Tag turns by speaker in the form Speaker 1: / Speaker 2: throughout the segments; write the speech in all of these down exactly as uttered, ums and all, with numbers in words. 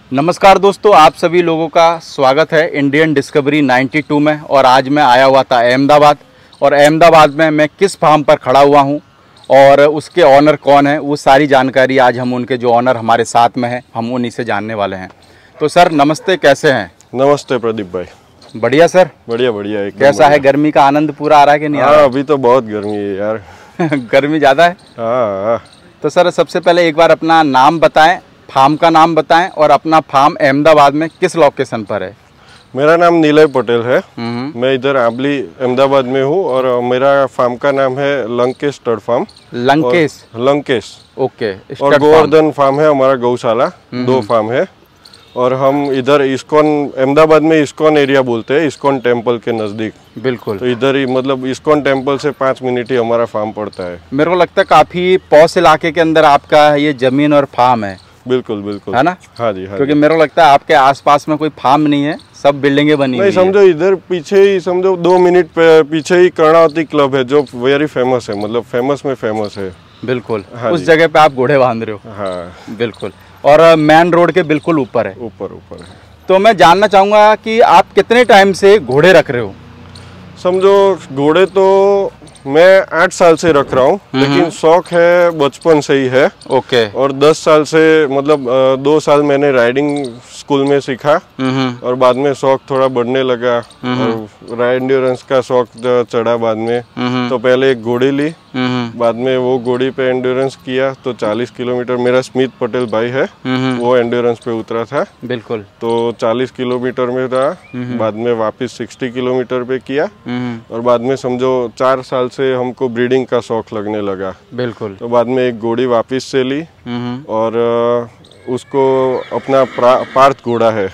Speaker 1: नमस्कार दोस्तों, आप सभी लोगों का स्वागत है इंडियन डिस्कवरी बानवे में। और आज मैं आया हुआ था अहमदाबाद, और अहमदाबाद में मैं किस फार्म पर खड़ा हुआ हूं और उसके ऑनर कौन है, वो सारी जानकारी आज हम उनके जो ऑनर हमारे साथ में है हम उन्हीं से जानने वाले हैं। तो सर नमस्ते, कैसे हैं?
Speaker 2: नमस्ते प्रदीप भाई।
Speaker 1: बढ़िया सर।
Speaker 2: बढ़िया बढ़िया। एक
Speaker 1: कैसा है, गर्मी का आनंद पूरा आ रहा है कि नहीं आ रहा?
Speaker 2: अभी तो बहुत गर्मी है यार।
Speaker 1: गर्मी ज़्यादा है।
Speaker 2: हाँ।
Speaker 1: तो सर सबसे पहले एक बार अपना नाम बताएं, फार्म का नाम बताएं और अपना फार्म अहमदाबाद में किस लोकेशन पर है?
Speaker 2: मेरा नाम नीलय पटेल है। मैं इधर आंबली अहमदाबाद में हूँ और मेरा फार्म का नाम है Lankesh stud farm.
Speaker 1: Lankesh
Speaker 2: Lankesh
Speaker 1: okay.
Speaker 2: और गोवर्धन फार्म है हमारा, गौशाला। दो फार्म है और हम इधर इस्कॉन, अहमदाबाद में इस्कॉन एरिया बोलते हैं, इस्कॉन टेम्पल के नज़दीक।
Speaker 1: बिल्कुल।
Speaker 2: तो इधर ही मतलब इस्कॉन टेम्पल से पाँच मिनट ही हमारा फार्म पड़ता है।
Speaker 1: मेरे को लगता है काफ़ी पॉश इलाके के अंदर आपका ये ज़मीन और फार्म है।
Speaker 2: बिल्कुल बिल्कुल,
Speaker 1: है ना?
Speaker 2: हाँ जी हाँ।
Speaker 1: क्योंकि मेरे को लगता है आपके आसपास में कोई फार्म नहीं है, सब बिल्डिंगें बनी हुई हैं।
Speaker 2: नहीं, समझो इधर पीछे ही, समझो दो मिनट पीछे ही कर्णावती क्लब है जो वेरी फेमस है, मतलब फेमस में फेमस है।
Speaker 1: बिल्कुल।
Speaker 2: हाँ
Speaker 1: उस जगह पे आप घोड़े बांध रहे हो।
Speaker 2: हाँ
Speaker 1: बिल्कुल। और मेन रोड के बिल्कुल ऊपर है।
Speaker 2: ऊपर ऊपर है।
Speaker 1: तो मैं जानना चाहूँगा कि आप कितने टाइम से घोड़े रख रहे हो?
Speaker 2: समझो घोड़े तो मैं आठ साल से रख रहा हूँ, लेकिन शौक है बचपन से ही है। ओके। और दस साल से, मतलब दो साल मैंने राइडिंग स्कूल में सीखा और बाद में शौक थोड़ा बढ़ने लगा और राइड एंड्योरेंस का शौक चढ़ा बाद में। तो पहले एक घोड़ी ली, बाद में वो घोड़ी पे एंड्योरेंस किया तो चालीस किलोमीटर, मेरा स्मिथ पटेल भाई है वो एंड्योरेंस पे उतरा था। बिल्कुल। तो चालीस किलोमीटर में था, बाद में वापस साठ किलोमीटर पे किया और बाद में समझो चार साल से हमको ब्रीडिंग का शौक लगने लगा। बिल्कुल। तो बाद में एक घोड़ी वापस से ली और उसको अपना पार्थ घोड़ा है,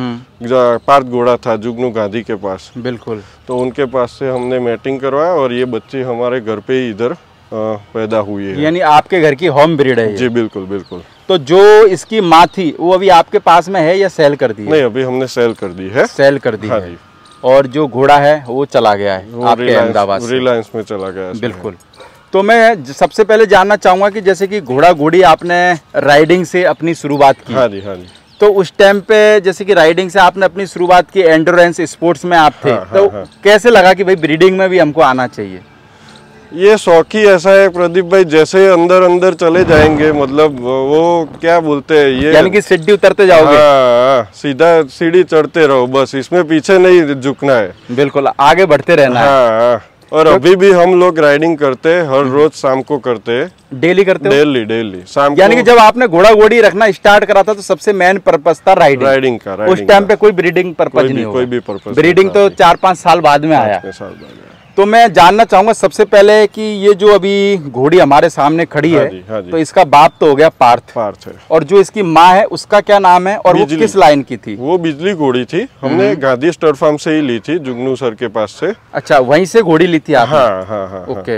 Speaker 2: पार्थ घोड़ा था जुगनू गांधी के पास। बिल्कुल। तो उनके पास से हमने मैटिंग करवाया और ये बच्चे हमारे घर पे ही इधर पैदा हुई है।
Speaker 1: यानी आपके घर की होम ब्रीड है ये? जी
Speaker 2: बिल्कुल बिल्कुल।
Speaker 1: तो जो इसकी माँ थी वो अभी आपके पास में है या सेल कर दी है?
Speaker 2: नहीं, अभी हमने सेल कर दी है।
Speaker 1: सेल कर दी
Speaker 2: हाँ
Speaker 1: है।
Speaker 2: जी।
Speaker 1: और जो घोड़ा है वो चला गया है आपके अहमदाबाद से?
Speaker 2: रिलायंस में चला गया है।
Speaker 1: बिल्कुल। तो मैं सबसे पहले जानना चाहूंगा कि जैसे कि घोड़ा घोड़ी आपने राइडिंग से अपनी शुरुआत की।
Speaker 2: हाँ जी हाँ जी।
Speaker 1: तो उस टाइम पे जैसे कि राइडिंग से आपने अपनी शुरुआत की, एंड्योरेंस स्पोर्ट्स में आप थे। हाँ, तो हाँ, हाँ। कैसे लगा कि भाई ब्रीडिंग में भी हमको आना चाहिए?
Speaker 2: ये शौक ही ऐसा है प्रदीप भाई, जैसे अंदर अंदर चले जाएंगे, मतलब वो क्या बोलते हैं ये, यानी
Speaker 1: कि सीढ़ी उतरते जाओगे।
Speaker 2: हाँ, सीधा सीढ़ी चढ़ते रहो बस, इसमें पीछे नहीं झुकना है।
Speaker 1: बिल्कुल, आगे बढ़ते रहना है।
Speaker 2: हाँ। और अभी भी हम लोग राइडिंग करते हैं, हर रोज शाम को करते हैं।
Speaker 1: डेली करते हो?
Speaker 2: डेली डेली शाम को।
Speaker 1: यानी कि जब आपने घोड़ा घोड़ी रखना स्टार्ट करा था तो सबसे मेन पर्पस था राइडिंग।
Speaker 2: राइडिंग का। राइडिंग
Speaker 1: उस टाइम पे कोई ब्रीडिंग पर्पस नहीं,
Speaker 2: कोई भी पर्पस।
Speaker 1: ब्रीडिंग तो चार पाँच साल बाद में आया। तो मैं जानना चाहूंगा सबसे पहले कि ये जो अभी घोड़ी हमारे सामने खड़ी है, हाँ जी, हाँ जी। तो इसका बाप तो हो गया पार्थ। पार्थ है। और जो इसकी माँ है उसका क्या नाम है और वो किस लाइन की थी? वो
Speaker 2: बिजली घोड़ी थी, हमने गांधी स्टड फार्म से ही ली थी, जुगनू सर के पास से।
Speaker 1: अच्छा, वहीं से घोड़ी ली थी आपने?
Speaker 2: हाँ हाँ हाँ।
Speaker 1: ओके।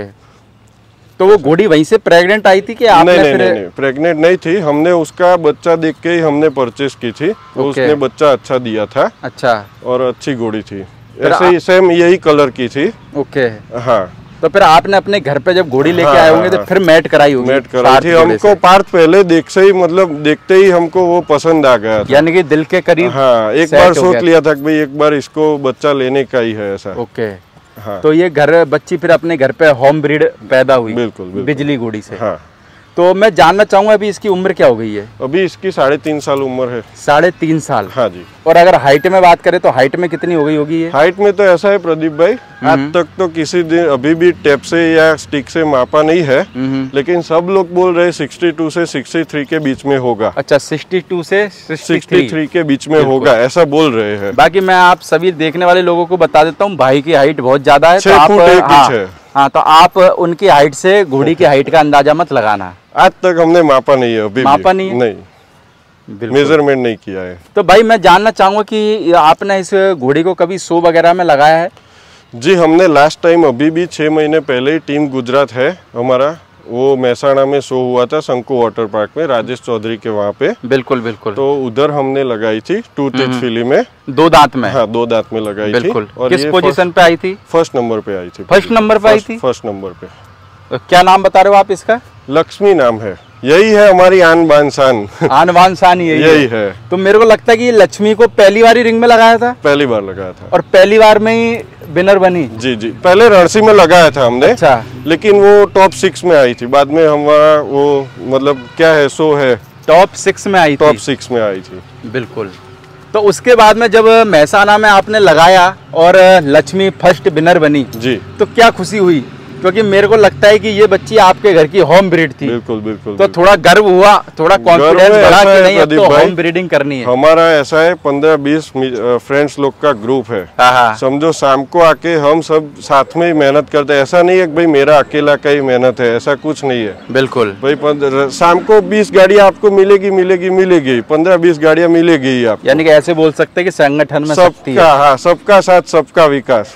Speaker 1: तो वो घोड़ी वहीं से प्रेग्नेंट आई थी कि आपने?
Speaker 2: नहीं, नहीं, नहीं, प्रेग्नेंट नहीं थी, हमने उसका बच्चा देख के ही हमने परचेस की थी। उसने बच्चा अच्छा दिया था। अच्छा। और अच्छी घोड़ी थी, ऐसे ही सेम यही कलर की थी। ओके। हाँ।
Speaker 1: तो फिर आपने अपने घर पे जब घोड़ी लेके आए होंगे तो फिर मैट कराई होगी?
Speaker 2: मैट कराई थी हमको। पार्थ पहले देख से ही, मतलब देखते ही हमको वो पसंद आ गया था।
Speaker 1: यानी कि दिल के करीब।
Speaker 2: हाँ, एक बार सोच लिया था कि भाई एक बार इसको बच्चा लेने का ही है ऐसा।
Speaker 1: ओके। हाँ। तो ये घर बच्ची फिर अपने घर पे होम ब्रीड पैदा हुई?
Speaker 2: बिल्कुल, बिल्कुल।
Speaker 1: बिजली घोड़ी से।
Speaker 2: हाँ।
Speaker 1: तो मैं जानना चाहूंगा अभी इसकी उम्र क्या हो गई है?
Speaker 2: अभी इसकी साढ़े तीन साल उम्र है।
Speaker 1: साढ़े तीन साल?
Speaker 2: हाँ जी।
Speaker 1: और अगर हाइट में बात करें तो हाइट में कितनी हो गई होगी ये?
Speaker 2: हाइट में तो ऐसा है प्रदीप भाई, आज तक तो किसी दिन अभी भी टेप से या स्टिक से मापा नहीं है, लेकिन सब लोग बोल रहे बासठ से तिरसठ के बीच में होगा।
Speaker 1: अच्छा, बासठ से
Speaker 2: तिरसठ के बीच में होगा ऐसा बोल रहे हैं।
Speaker 1: बाकी मैं आप सभी देखने वाले लोगों को बता देता हूँ, भाई की हाइट बहुत ज्यादा है,
Speaker 2: छह
Speaker 1: तो
Speaker 2: फुट एक
Speaker 1: आप,
Speaker 2: इंच है।
Speaker 1: हाँ, तो आप उनकी हाइट से घोड़ी की हाइट का अंदाजा मत लगाना।
Speaker 2: आज तक हमने मापा नहीं है, अभी
Speaker 1: मापा नहीं है?
Speaker 2: नहीं, मेजरमेंट नहीं किया है।
Speaker 1: तो भाई मैं जानना चाहूंगा कि आपने इस घोड़ी को कभी शो वगैरह में लगाया है?
Speaker 2: जी, हमने लास्ट टाइम अभी भी छह महीने पहले ही टीम गुजरात है हमारा, वो महसाणा में शो हुआ था शंकु वाटर पार्क में, राजेश चौधरी के वहाँ पे। बिल्कुल बिल्कुल। तो उधर हमने लगाई थी टू टेच फिली में,
Speaker 1: दो दांत में।
Speaker 2: हाँ, दो दांत में लगाई
Speaker 1: बिल्कुल।
Speaker 2: थी। और
Speaker 1: किस पोजीशन पे आई थी?
Speaker 2: फर्स्ट नंबर पे आई थी।
Speaker 1: फर्स्ट नंबर पे आई थी?
Speaker 2: फर्स्ट नंबर पे।
Speaker 1: क्या नाम बता रहे हो आप इसका?
Speaker 2: लक्ष्मी नाम है। यही है हमारी आन बान शान।
Speaker 1: आन बान शान यही,
Speaker 2: यही
Speaker 1: है।,
Speaker 2: है।
Speaker 1: तो मेरे को लगता है कि लक्ष्मी को पहली बार ही रिंग में लगाया था।
Speaker 2: पहली बार लगाया था
Speaker 1: और पहली बार में ही विनर बनी।
Speaker 2: जी जी, पहले रणसी में लगाया था हमने।
Speaker 1: अच्छा।
Speaker 2: लेकिन वो टॉप सिक्स में आई थी, बाद में हमारा वो मतलब क्या है शो है,
Speaker 1: टॉप सिक्स में आई थी।
Speaker 2: टॉप सिक्स में आई थी,
Speaker 1: बिल्कुल। तो उसके बाद में जब महसाना में आपने लगाया और लक्ष्मी फर्स्ट विनर बनी जी, तो क्या खुशी हुई? क्योंकि मेरे को लगता है कि ये बच्ची आपके घर की होम ब्रीड थी।
Speaker 2: बिल्कुल बिल्कुल।
Speaker 1: तो थोड़ा गर्व हुआ, थोड़ा कॉन्फिडेंस बढ़ा कि नहीं अब तो होम ब्रीडिंग करनी है।
Speaker 2: हमारा ऐसा है पंद्रह बीस फ्रेंड्स लोग का ग्रुप है, समझो शाम को आके हम सब साथ में ही मेहनत करते हैं। ऐसा नहीं है कि भाई मेरा अकेला का ही मेहनत है, ऐसा कुछ नहीं है। बिल्कुल भाई, शाम को बीस गाड़ियाँ आपको मिलेगी मिलेगी मिलेगी पंद्रह बीस गाड़ियाँ मिलेगी ही आप।
Speaker 1: यानी कि ऐसे बोल सकते हैं कि संगठन में
Speaker 2: सबका, हाँ सबका साथ सबका विकास।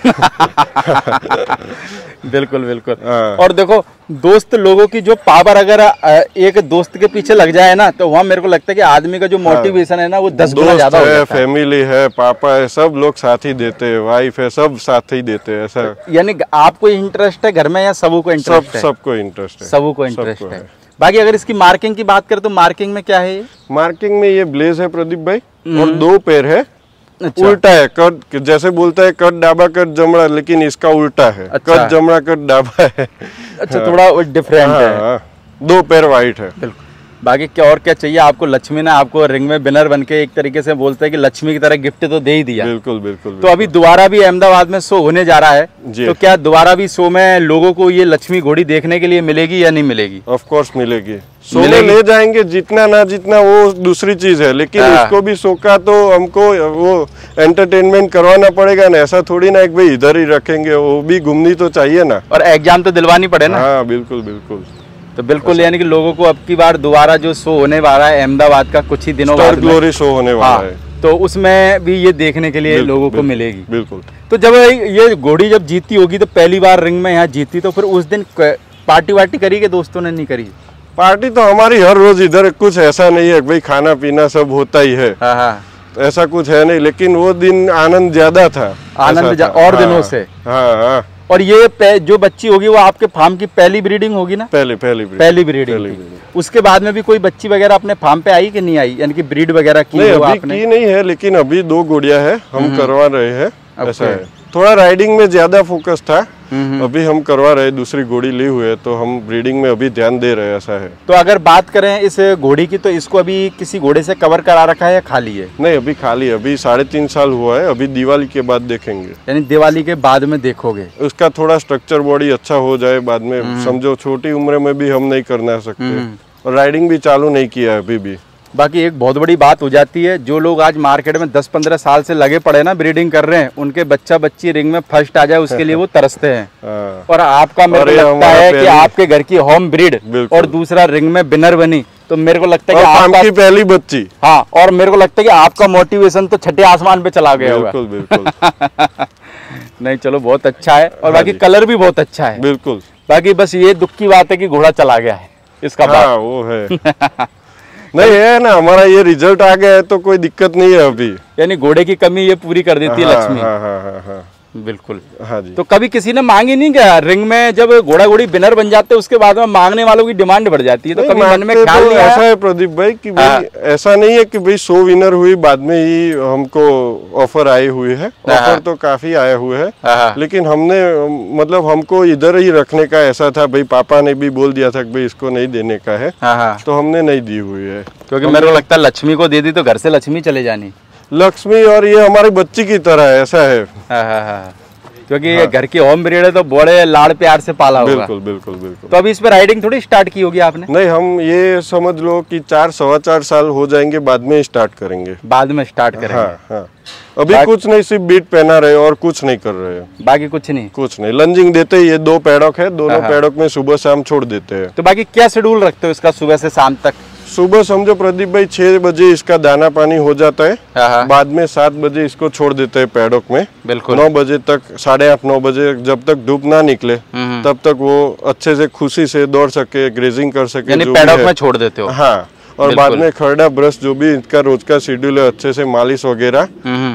Speaker 1: बिल्कुल बिल्कुल। और देखो दोस्त लोगों की जो पावर अगर एक दोस्त के पीछे लग जाए ना, तो वहाँ मेरे को लगता है कि आदमी का जो मोटिवेशन है ना वो दस गुना ज्यादा हो जाता है।
Speaker 2: फैमिली है, पापा है, सब लोग साथ ही देते हैं, वाइफ है, सब साथ ही देते हैं। ऐसा
Speaker 1: यानी आपको इंटरेस्ट है घर में या सबको को इंटरेस्ट है?
Speaker 2: सबको इंटरेस्ट है,
Speaker 1: सबको को इंटरेस्ट है। बाकी अगर इसकी मार्किंग की बात करें तो मार्किंग में क्या है?
Speaker 2: मार्किंग में ये ब्लेज है प्रदीप भाई, और दो पैर है। अच्छा। उल्टा है कट, जैसे बोलता है कट डाबा कट जमड़ा, लेकिन इसका उल्टा है। अच्छा। कट जमड़ा कट डाबा है।
Speaker 1: अच्छा, थोड़ा डिफरेंट है।
Speaker 2: दो पैर वाइट है।
Speaker 1: बिल्कुल। बाकी क्या और क्या चाहिए आपको? लक्ष्मी ने आपको रिंग में विनर बन के एक तरीके से बोलते हैं कि लक्ष्मी की तरह गिफ्ट तो दे ही दिया।
Speaker 2: बिल्कुल बिल्कुल।
Speaker 1: तो अभी दोबारा भी अहमदाबाद में शो होने जा रहा है, तो क्या दोबारा भी शो में लोगों को ये लक्ष्मी घोड़ी देखने के लिए मिलेगी या नहीं मिलेगी?
Speaker 2: ऑफ कोर्स मिलेगी। शो में ले जाएंगे, जितना ना जितना वो दूसरी चीज है, लेकिन इसको भी शो का तो हमको वो एंटरटेनमेंट करवाना पड़ेगा ना। ऐसा थोड़ी ना एक भाई इधर ही रखेंगे, वो भी घूमनी तो चाहिए ना, और
Speaker 1: एग्जाम तो दिलवानी पड़े ना।
Speaker 2: हाँ बिल्कुल बिल्कुल।
Speaker 1: तो बिल्कुल, यानी कि लोगों को अब की बार दोबारा जो शो होने वाला है अहमदाबाद का कुछ ही दिनों बाद,
Speaker 2: ग्लोरी शो होने वाला है,
Speaker 1: तो उसमें भी ये देखने के लिए लोगों को मिलेगी।
Speaker 2: बिल्कुल।
Speaker 1: तो जब ये घोड़ी जब जीती होगी, तो पहली बार रिंग में यहाँ जीती, तो फिर उस दिन पार्टी वार्टी करी के दोस्तों ने? नहीं करी
Speaker 2: पार्टी तो हमारी हर रोज इधर, कुछ ऐसा नहीं है भाई खाना पीना सब होता ही है, तो ऐसा कुछ है नहीं। लेकिन वो दिन आनंद ज्यादा था,
Speaker 1: आनंद और दिनों से।
Speaker 2: हाँ।
Speaker 1: और ये जो बच्ची होगी वो आपके फार्म की पहली ब्रीडिंग होगी ना?
Speaker 2: पहली पहली ब्रीडिंग।
Speaker 1: पहली ब्रीडिंग। उसके बाद में भी कोई बच्ची वगैरह अपने फार्म पे आई कि नहीं आई? यानी कि ब्रीड वगैरह की?
Speaker 2: नहीं, अभी आपने? की नहीं है, लेकिन अभी दो गुड़िया है, हम करवा रहे हैं। ऐसा है, थोड़ा राइडिंग में ज्यादा फोकस था, अभी हम करवा रहे, दूसरी घोड़ी ली हुई है, तो हम ब्रीडिंग में अभी ध्यान दे रहे हैं। ऐसा है।
Speaker 1: तो अगर बात करें इस घोड़ी की, तो इसको अभी किसी घोड़े से कवर करा रखा है या खाली है?
Speaker 2: नहीं, अभी खाली है, अभी साढ़े तीन साल हुआ है, अभी दिवाली के बाद देखेंगे।
Speaker 1: यानी दिवाली के बाद में देखोगे?
Speaker 2: उसका थोड़ा स्ट्रक्चर बॉडी अच्छा हो जाए बाद में, समझो छोटी उम्र में भी हम नहीं करना सकते, और राइडिंग भी चालू नहीं किया है अभी भी।
Speaker 1: बाकी एक बहुत बड़ी बात हो जाती है, जो लोग आज मार्केट में दस पंद्रह साल से लगे पड़े ना ब्रीडिंग कर रहे हैं, उनके बच्चा बच्ची रिंग में फर्स्ट आ जाए उसके लिए वो तरसते हैं। और आपका मेरे को लगता है कि आपके घर की होम ब्रीड और दूसरा रिंग में विनर बनी, तो मेरे को लगता है कि
Speaker 2: आपकी पहली बच्ची।
Speaker 1: हाँ, और मेरे को लगता है कि आपका मोटिवेशन तो छठे आसमान पे चला गया होगा।
Speaker 2: बिल्कुल बिल्कुल।
Speaker 1: नहीं चलो, बहुत अच्छा है। और बाकी कलर भी बहुत अच्छा है।
Speaker 2: बिल्कुल।
Speaker 1: बाकी बस ये दुख की बात है कि घोड़ा चला गया है, इसका
Speaker 2: हाँ, वो है। नहीं है ना, हमारा ये रिजल्ट आ गया है तो कोई दिक्कत नहीं है अभी।
Speaker 1: यानी घोड़े की कमी ये पूरी कर देती है
Speaker 2: हाँ,
Speaker 1: लक्ष्मी।
Speaker 2: हाँ, हाँ, हाँ, हाँ।
Speaker 1: बिल्कुल।
Speaker 2: हाँ जी।
Speaker 1: तो कभी किसी ने मांगी नहीं क्या रिंग में? जब घोड़ा घोड़ी विनर बन जाते हैं उसके बाद में मांगने वालों की डिमांड बढ़ जाती है, तो कभी मन में ख्याल नहीं आया?
Speaker 2: ऐसा है प्रदीप भाई कि भाई ऐसा नहीं है कि भाई सौ विनर हुई बाद में ही हमको ऑफर आई हुई है। ऑफर तो काफी आए हुए हैं, लेकिन हमने मतलब हमको इधर ही रखने का ऐसा था, भाई पापा ने भी बोल दिया था कि भाई इसको नहीं देने का है, तो हमने नहीं दी हुई है।
Speaker 1: क्योंकि मेरे को लगता है लक्ष्मी को दे दी तो घर से लक्ष्मी चले जानी।
Speaker 2: लक्ष्मी और ये हमारी बच्ची की तरह है, ऐसा है।
Speaker 1: हाँ हाँ हाँ। क्योंकि ये घर की होम ब्रीड है तो बड़े लाड़ प्यार से पाला होगा।
Speaker 2: बिल्कुल बिल्कुल बिल्कुल।
Speaker 1: तो अभी इस पे राइडिंग थोड़ी स्टार्ट की होगी आपने?
Speaker 2: नहीं, हम ये समझ लो कि चार सवा चार साल हो जाएंगे, बाद में स्टार्ट करेंगे।
Speaker 1: बाद में स्टार्ट करेंगे।
Speaker 2: हाँ हाँ। अभी कुछ नहीं, सिर्फ बीट पहना रहे और कुछ नहीं कर रहे हैं।
Speaker 1: बाकी कुछ नहीं? कुछ
Speaker 2: नहीं। लंजिंग देते ही, ये दो पैडॉक है, दोनों पैडॉक में सुबह शाम छोड़ देते हैं।
Speaker 1: तो बाकी क्या शेड्यूल रखते हो इसका सुबह से शाम तक?
Speaker 2: सुबह समझो प्रदीप भाई छह बजे इसका दाना पानी हो जाता है, बाद में सात बजे इसको छोड़ देते हैं पैडॉक में। बिल्कुल। नौ बजे तक, साढ़े आठ नौ बजे जब तक धूप ना निकले तब तक वो अच्छे से खुशी से दौड़ सके, ग्रेजिंग कर सके।
Speaker 1: यानी पैडॉक में छोड़ देते हो?
Speaker 2: हाँ। और बाद में खरड़ा ब्रश जो भी इनका रोज का शेड्यूल है, अच्छे से मालिश वगैरह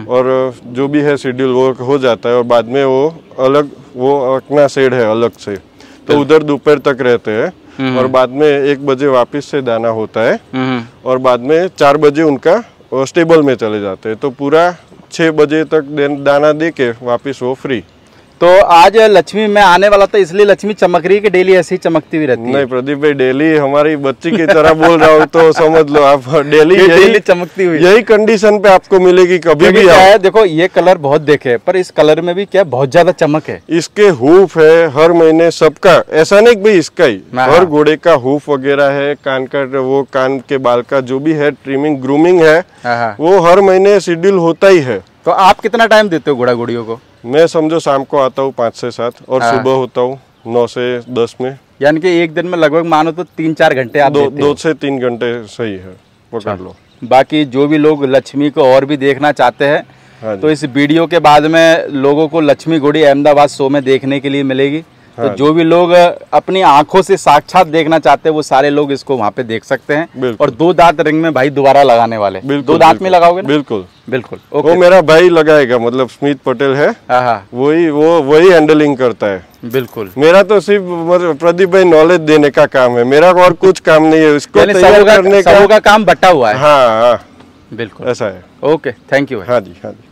Speaker 2: और जो भी है शेड्यूल वो हो जाता है। और बाद में वो अलग, वो अपना शेड है अलग से, तो उधर दोपहर तक रहते हैं। और बाद में एक बजे वापस से दाना होता है और बाद में चार बजे उनका स्टेबल में चले जाते हैं। तो पूरा छः बजे तक दाना दे के वापस वो फ्री।
Speaker 1: तो आज लक्ष्मी मैं आने वाला था, इसलिए लक्ष्मी चमक रही है कि डेली ऐसी चमकती हुई रहती है?
Speaker 2: नहीं प्रदीप भाई, डेली हमारी बच्ची की तरह बोल रहा हूँ तो समझ लो आप, डेली
Speaker 1: डेली चमकती हुई
Speaker 2: यही कंडीशन पे आपको मिलेगी कभी भी।
Speaker 1: क्या है, देखो ये कलर बहुत देखे, पर इस कलर में भी क्या बहुत ज्यादा चमक है।
Speaker 2: इसके हूफ है हर महीने सबका, ऐसा नहीं भाई इसका ही, हर घोड़े का हूफ वगैरह है, कान का वो कान के बाल का जो भी है ट्रिमिंग ग्रूमिंग है वो हर महीने शेड्यूल होता ही है।
Speaker 1: तो आप कितना टाइम देते हो घोड़ा घोड़ियों को?
Speaker 2: मैं समझो शाम को आता हूँ पाँच से सात और सुबह होता हूँ नौ से दस में।
Speaker 1: यानी कि एक दिन में लगभग मानो तो तीन चार घंटे आप
Speaker 2: दो,
Speaker 1: देते
Speaker 2: दो से तीन घंटे सही है, पकड़ लो।
Speaker 1: बाकी जो भी लोग लक्ष्मी को और भी देखना चाहते हैं तो इस वीडियो के बाद में लोगों को लक्ष्मी घोड़ी अहमदाबाद शो में देखने के लिए मिलेगी। तो जो भी लोग अपनी आंखों से साक्षात देखना चाहते हैं वो सारे लोग इसको वहाँ पे देख सकते हैं। और दो दांत रिंग में भाई दोबारा लगाने वाले, दो दांत में लगाओगे ना?
Speaker 2: बिल्कुल
Speaker 1: बिल्कुल।
Speaker 2: वो मेरा भाई लगाएगा, मतलब स्मिथ पटेल है, वही वो वही हैंडलिंग करता है।
Speaker 1: बिल्कुल,
Speaker 2: मेरा तो सिर्फ प्रदीप भाई नॉलेज देने का काम है, मेरा और कुछ काम नहीं है। इसको तैयार करने का,
Speaker 1: का काम बटा हुआ है।
Speaker 2: हाँ हाँ
Speaker 1: बिल्कुल
Speaker 2: ऐसा है।
Speaker 1: Okay, thank you.
Speaker 2: हाँ जी हाँ जी।